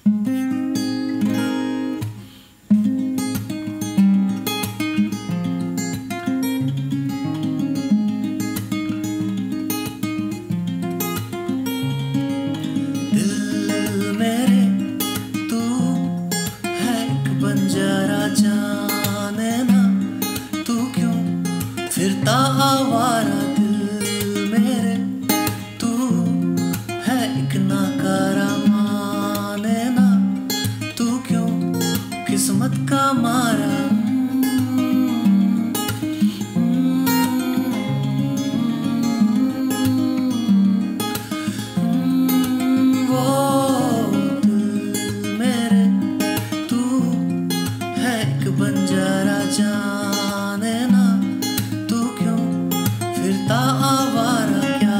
जरा जाने ना तू क्यों फिरता आवारा दिल मेरे, तू है एक नाकारा माने ना तू क्यों किस्मत का मारा। बंजारा जाने ना तू क्यों फिरता आवारा, क्या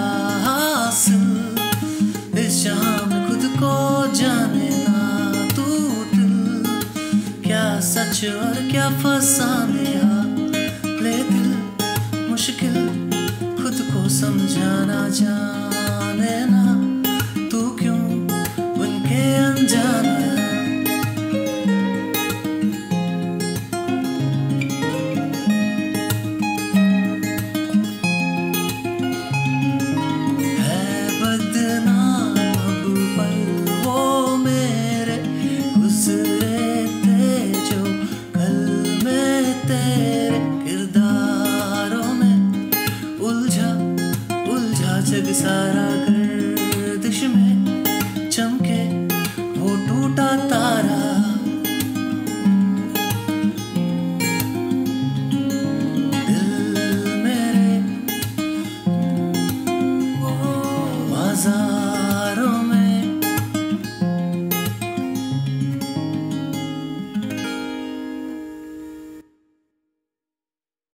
हासिल इस जहां में खुद को जाने ना तू दिल, क्या सच और क्या फसाने ले दिल, मुश्किल खुद को समझाना जाने ना तू क्यों बनके